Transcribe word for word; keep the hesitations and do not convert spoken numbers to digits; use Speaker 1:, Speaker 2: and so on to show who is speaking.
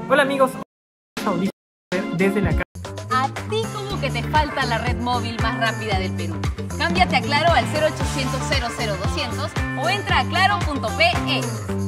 Speaker 1: Hola amigos, desde la casa.
Speaker 2: A ti como que te falta la red móvil más rápida del Perú. Cámbiate a Claro al cero ochocientos, cero cero doscientos o entra a claro punto pe.